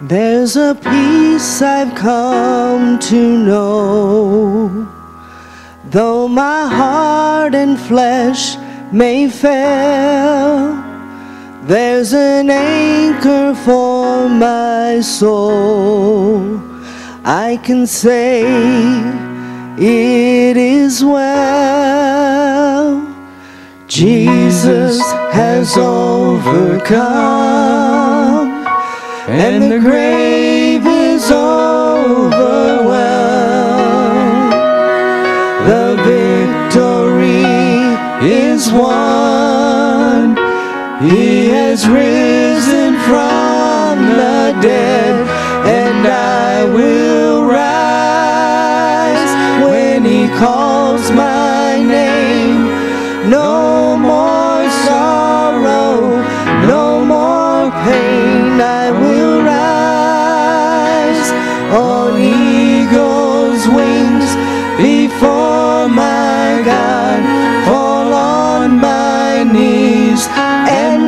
There's a peace I've come to know, though my heart and flesh may fail. There's an anchor for my soul. I can say it is well. Jesus has overcome, and the grave is overwhelmed. The victory is won. He has risen from the dead, and I will rise when He calls my name. No more sorrow, no more pain. I will rise on eagle's wings before my God, fall on my knees and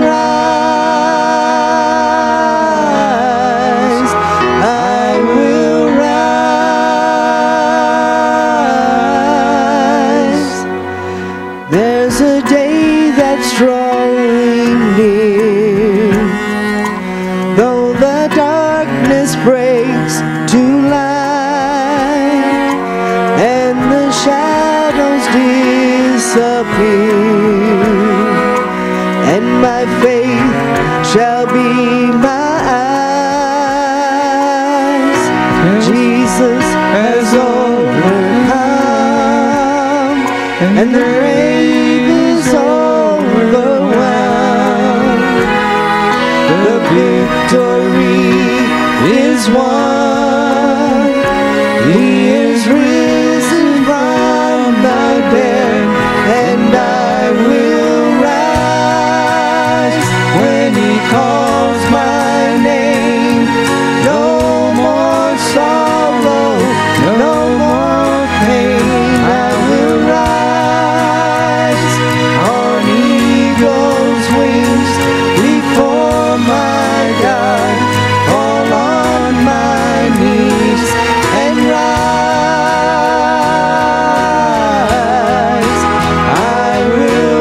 rise. I will rise. There's a day that's drawing near, though the darkness breaks to light and the shadows disappear, and my faith shall be my eyes. Jesus has overcome, and the grave is overwhelmed. The victory is won. He is risen from the dead, and I will rise when He calls my name. No more sorrow, no more pain. I will rise on eagle's wings before my God, fall on my knees and rise. I will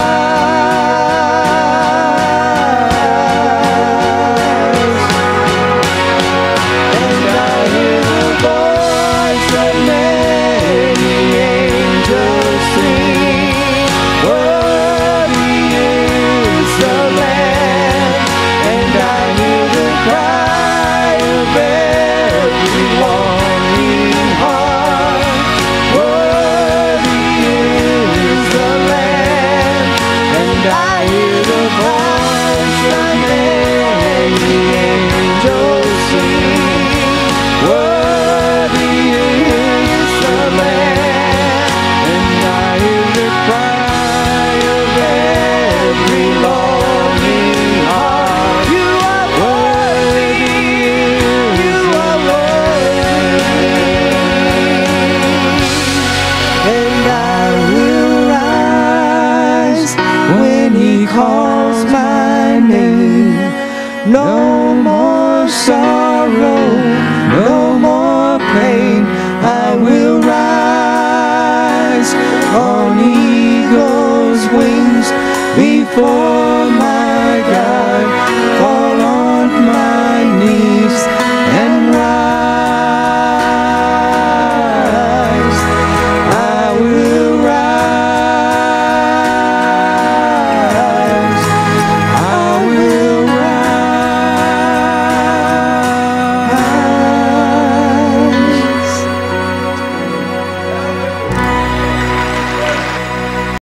rise, and I hear the voice of many angels sing. Worthy is the Lamb, and I hear the cry of every longing heart. Worthy is the Lamb, and I hear the voice of many angels sing. Worthy is the Lamb, and I hear the cry of every longing heart. You are worthy, you are worthy, and I will rise when He calls my name. No more sorrow, no more pain. I will rise on eagle's wings before my